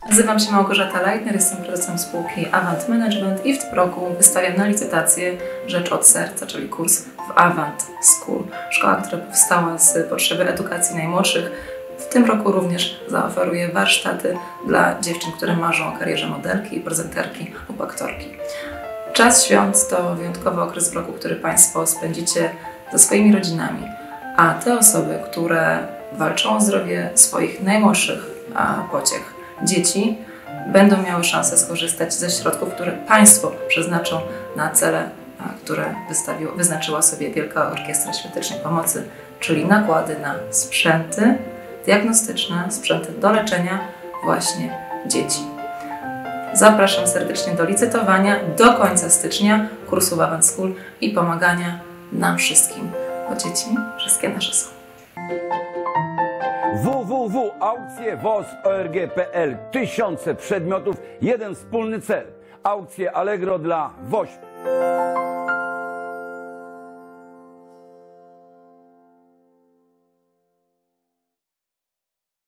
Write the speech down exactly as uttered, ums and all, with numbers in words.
Nazywam się Małgorzata Leitner, jestem prezesem spółki Avant Management i w tym roku wystawiam na licytację Rzecz od Serca, czyli kurs w Avant School. Szkoła, która powstała z potrzeby edukacji najmłodszych. W tym roku również zaoferuję warsztaty dla dziewczyn, które marzą o karierze modelki, prezenterki lub aktorki. Czas świąt to wyjątkowy okres w roku, który Państwo spędzicie ze swoimi rodzinami, a te osoby, które walczą o zdrowie swoich najmłodszych pociech, dzieci, będą miały szansę skorzystać ze środków, które Państwo przeznaczą na cele, które wyznaczyła sobie Wielka Orkiestra Świątecznej Pomocy, czyli nakłady na sprzęty diagnostyczne, sprzęty do leczenia właśnie dzieci. Zapraszam serdecznie do licytowania do końca stycznia kursu Avant School i pomagania nam wszystkim, bo dzieci wszystkie nasze są. w w w kropka aukcje woz kropka org kropka p l. Tysiące przedmiotów, jeden wspólny cel. Aukcje Allegro dla woźb.